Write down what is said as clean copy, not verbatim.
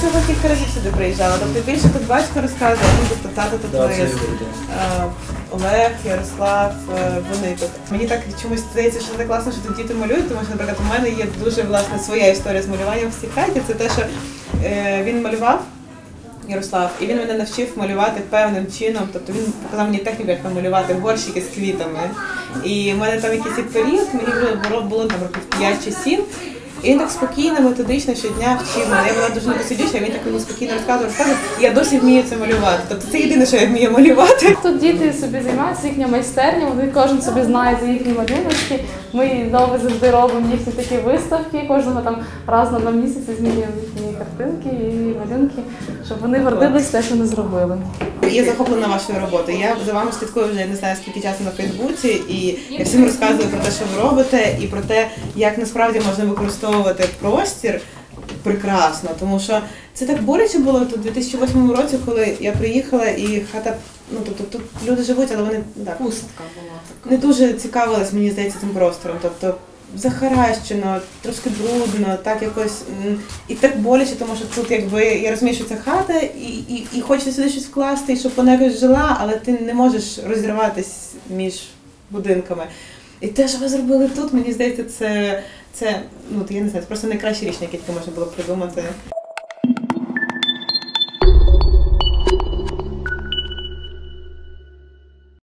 всього кілька разів сюди приїжджала. Тобто більше тут батько розказує, ну тобто тато тут виріс, Олег, Ярослав, вони тут. Мені так чомусь здається, що це класно, що тут діти малюють, тому що, наприклад, у мене є дуже, власне, своя історія з малюванням в цій хаті. Це те, що він малював, Ярослав, і він мене навчив малювати певним чином, тобто він показав мені техніку, як намалювати горщики з квітами. І в мене там якийсь період, мені було там років 5 чи 7, і він так спокійно, методично щодня вчив мене. Я була дуже непосидюча, він так мені спокійно розказував, і я досі вмію це малювати. Тобто це єдине, що я вмію малювати. Тут діти собі займаються, їхня майстерня, вони кожен собі знає за їхні малюночки. Ми знову завжди робимо їхні такі виставки, кожного там раз на 2 місяці змінюємо їхні картинки і малюнки, щоб вони гордились те, що вони зробили. Я захоплена вашою роботою. Я за вами слідкую вже не знаю скільки часу на Фейсбуці, і я всім розказую про те, що ви робите, і про те, як насправді можна використовувати простір прекрасно. Тому що це так боляче було тут у 2008 році, коли я приїхала і хата, ну тобто тут люди живуть, але вони так, Пустка була така. Не дуже цікавились, мені здається, цим простором. Тобто захаращено, трошки брудно, так якось, і так боляче, тому що тут якби, я розумію, що це хата, і хочеться сюди щось вкласти, і щоб вона якось жила, але ти не можеш розірватися між будинками. І те, що ви зробили тут, мені здається, це ну, я не знаю, це просто найкраще рішення, яке можна було придумати.